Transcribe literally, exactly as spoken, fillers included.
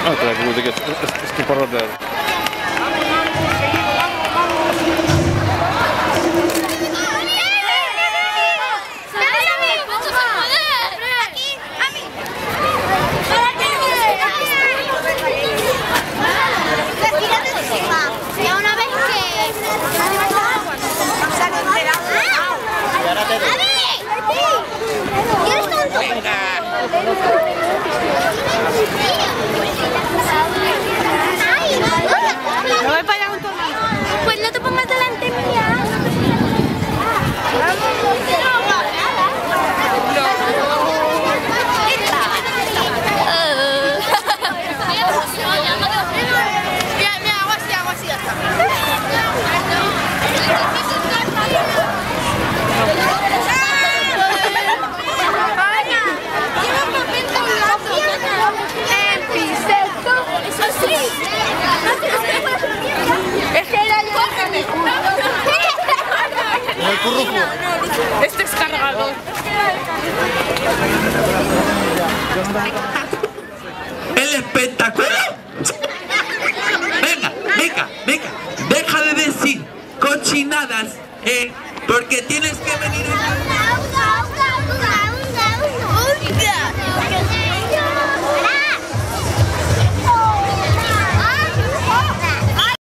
Otra vez, de que es que por rodar. No voy para allá con tu amigo. Pues no te pongas delante mía. Mira, mira, hago así, hago así, ya está. Este es cargador. ¡El espectáculo! Venga, venga, venga. Deja de decir cochinadas, eh, porque tienes que venir a...